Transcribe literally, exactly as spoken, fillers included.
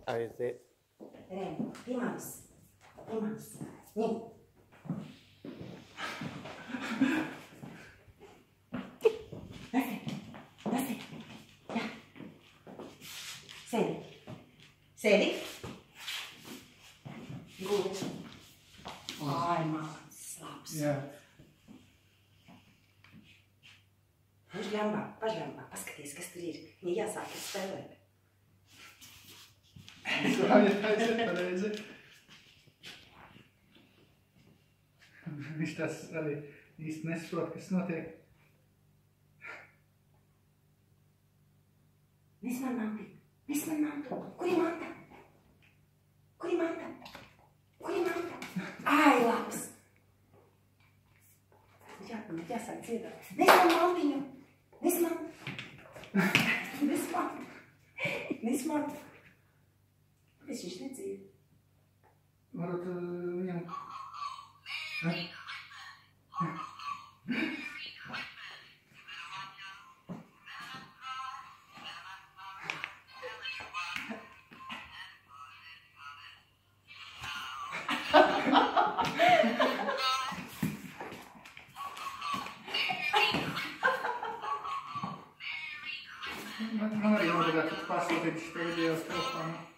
Aiziet. Rēm, pie manis. Pie manis. Ņem. Nasi. Nasi. Jā. Sēdi. Sēdi. Gūti. Ai, mācis, labs. Jā. Pažļambā, pažļambā, paskaties, kas tur ir. Viņa jāsāk ir spēlēt. Tā ir taisa pareizi. Viņš tas arī īsti nesaprot, kas notiek. Nes man mantu, nes man mantu. Kur ir manta? Kur ir manta? Kur ir manta? Ai, labs. Jā, jāsāk dziedāt. Nes man mantiņu. Nes man. Nes man. Nes man. Es viņš nedzīvi. Varbūt uh, viņam... Ne? Man, man arī vajadzētu pasūtīt šo video uz telefonu.